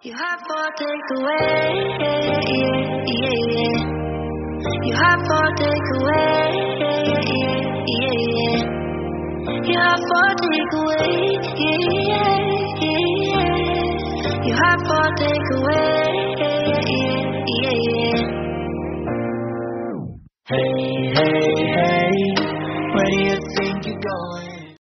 You have for takeaway, yeah, yeah, yeah. You have for takeaway, yeah, yeah, yeah. You have for takeaway, yeah, yeah, yeah. You have for takeaway, yeah, yeah, yeah. Hey, hey.